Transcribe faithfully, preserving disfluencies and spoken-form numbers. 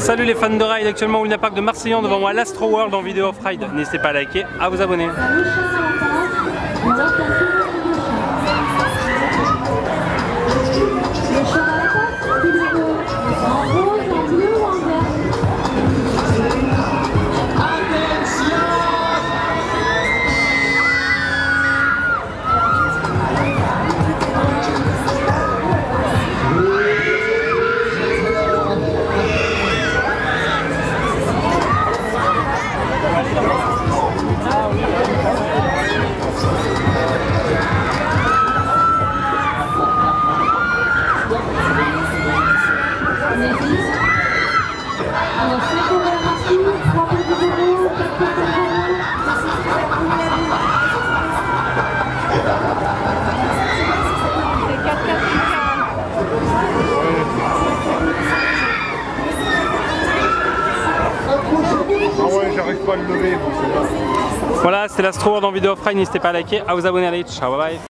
Salut les fans de ride, actuellement au Luna Park de Marseillan, devant moi l'Astro World en vidéo off-ride. N'hésitez pas à liker, à vous abonner. Ah ouais, j'arrive pas à le lever. Voilà, c'était l'Astro World en vidéo off-ride, n'hésitez pas à liker, à vous abonner, allez, ciao, bye bye.